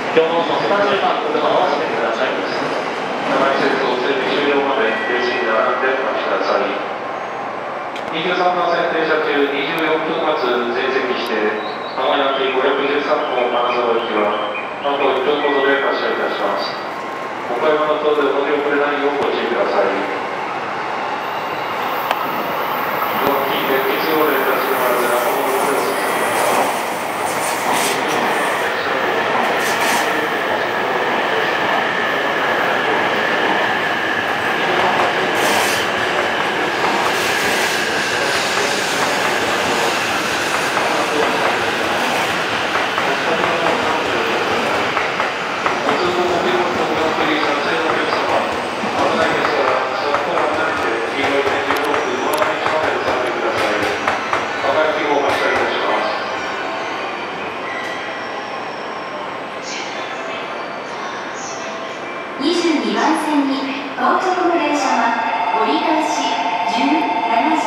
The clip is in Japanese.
今日のスタジオ番号を合わせてください。 生施設を整備終了までレジに並んでお待ちください。23番線停車中24分発全席指定名古屋駅513本金沢駅はあと1分ほどで発車いたします。お買い物等でお乗り遅れないようご注意ください。料金で結合連いたしますが、お乗り遅れを進めます。 22番線に到着の電車は折り返し17